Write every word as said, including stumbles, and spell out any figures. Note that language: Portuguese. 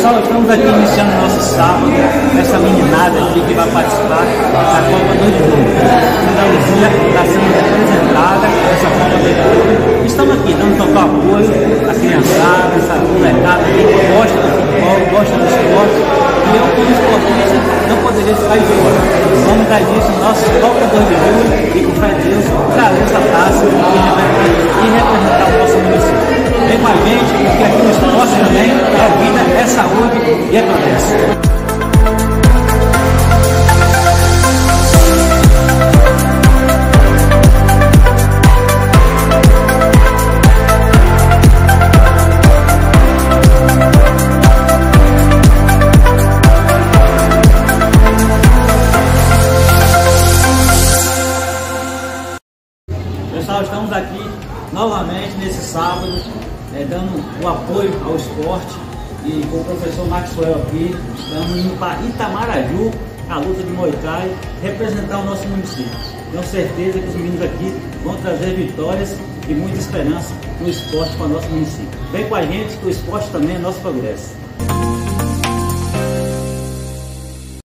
Pessoal, estamos aqui iniciando o nosso sábado, essa meninada aqui que vai participar da Copa dois mil e dois. Santa Luzia está sendo representada nessa Copa dois mil e dois. Estamos aqui dando total apoio à criançada, essa molecada que gosta do futebol, gosta do esporte. E eu, como esportista, não poderia ficar de fora. Vamos dar início ao nosso Copa dois mil e dois e, com fé em Deus, trazer essa taça e representar o nosso município. Vem com a gente, porque aqui no esporte também é vida, é saúde e é progresso. Pessoal, estamos aqui novamente nesse sábado, é, dando o apoio ao esporte e com o professor Maxwell aqui. Estamos indo para Itamaraju, a luta de Muay Thai, representar o nosso município. Tenho certeza que os meninos aqui vão trazer vitórias e muita esperança no esporte para o nosso município. Vem com a gente que o esporte também é nosso progresso.